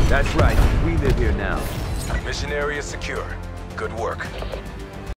That's right. We live here now. Mission area secure. Good work.